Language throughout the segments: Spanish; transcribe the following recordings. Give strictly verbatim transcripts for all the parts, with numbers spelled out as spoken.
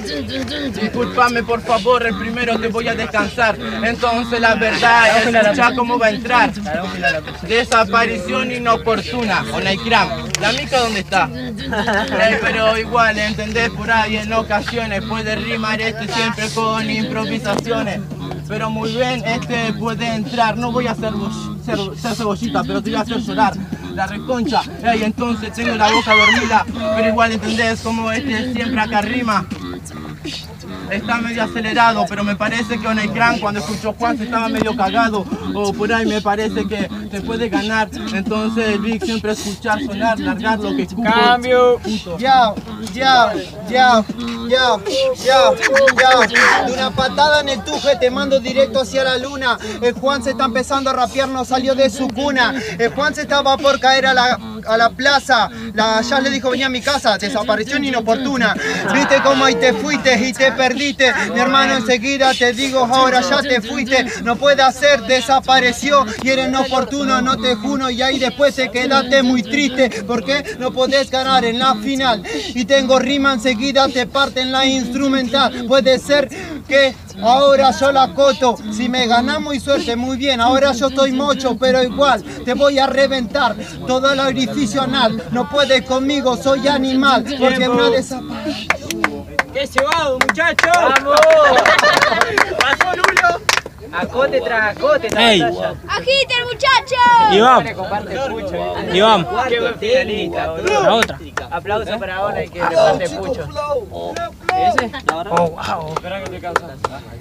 Discúlpame por favor, el primero te voy a descansar. Entonces la verdad, escucha cómo va a entrar. Desaparición inoportuna, Onaikram. ¿La mica dónde está? Eh, pero igual, ¿entendés? Por ahí en ocasiones puede rimar este siempre con improvisaciones. Pero muy bien, este puede entrar. No voy a hacer, ser, ser cebollita, pero te voy a hacer llorar. La reconcha, ey, entonces tengo la boca dormida, pero igual entendés como este siempre acá rima. Está medio acelerado, pero me parece que Onaikram cuando escuchó Juan se estaba medio cagado. O por ahí me parece que te puede ganar. Entonces el Big siempre escuchar sonar, largar lo que escucho. Cambio. Ya, ya, ya, ya, ya, ya. De una patada en el tuje te mando directo hacia la luna. El Juan se está empezando a rapear, no salió de su cuna. El Juan se estaba por caer a la, a la plaza. La ya le dijo venía a mi casa, desaparición inoportuna. Viste cómo ahí te fuiste y te perdiste. Mi hermano enseguida te digo ahora ya te fuiste. No puede hacer, desapareció y eres inoportuno, no te juro. Y ahí después te quedaste muy triste porque no podés ganar en la final. Y tengo rima enseguida, te parten la instrumental. Puede ser que ahora yo la coto. Si me ganas muy suerte, muy bien. Ahora yo estoy mocho, pero igual te voy a reventar todo el orificio anal. No puedes conmigo, soy animal. Porque una desaparición. ¡Qué cebado, muchachos! ¡Vamos! ¡Pasó, Lulo! Acote tras acote esta Ey. batalla. ¡Agiten, muchachos! Iván, Comparte pucho. Iván, Qué buen finalista, boludo. la otra. Aplauso para Ona y que le parte pucho. ¿Ese? Oh, wow. Espera que te cansas.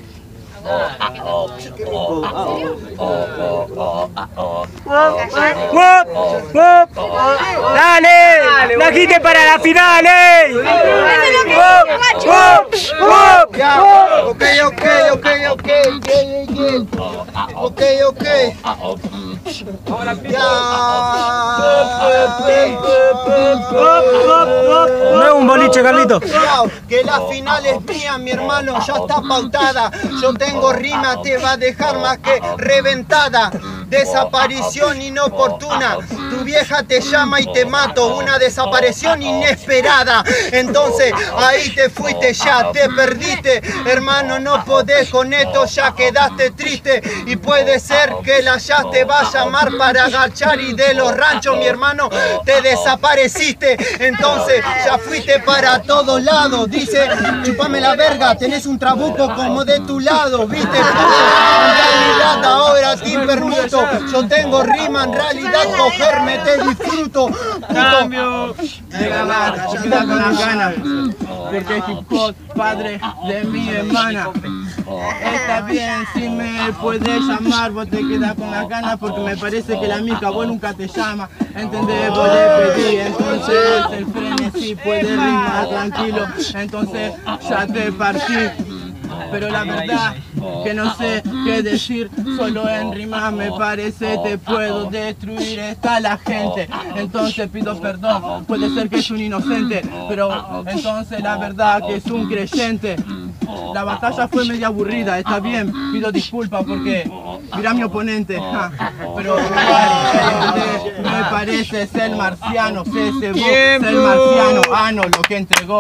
¡Wop! ¡Wop! ¡Dale! ¡La quite para la final, eh! ¡Wop! ¡Wop! ¡Wop! Ya, ok, ok, ok, ok, ok, ok, No es un boliche, Carlito. que la final es mía, mi hermano, ya está pautada. Yo tengo rima, te va a dejar más que reventada. Desaparición inoportuna, tu vieja te llama y te mato. Una desaparición inesperada. Entonces ahí te fuiste ya, te perdiste. Hermano, no podés con esto, ya quedaste triste. Y puede ser que la ya te va a llamar para agachar. Y de los ranchos, mi hermano, te desapareciste. Entonces ya fuiste para todos lados. Dice, chupame la verga, tenés un trabuco como de tu lado, ¿viste? En realidad ahora te permuto. Yo tengo rima, en realidad cogerme te disfruto. Cambio. De ganar, yo queda con las ganas. Porque es hip hop, padre de mi hermana. Está bien, si me puedes llamar, vos te quedas con las ganas. Porque me parece que la mica vos nunca te llama. ¿Entendés? Vos le pedí, entonces el frenesí puede rimar tranquilo. Entonces ya te partí. Pero la verdad que no sé qué decir, solo en rima me parece te puedo destruir, está la gente. Entonces pido perdón, puede ser que es un inocente, pero entonces la verdad que es un creyente. La batalla fue media aburrida, está bien, pido disculpas porque mirá a mi oponente, ja, pero igual, me parece ser marciano, se cebó, ser marciano, ah no, lo que entregó.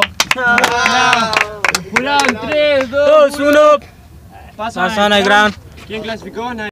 Juran, tres, dos, dos, uno. Pasa Pasa Onaikram. ¿Quién clasificó?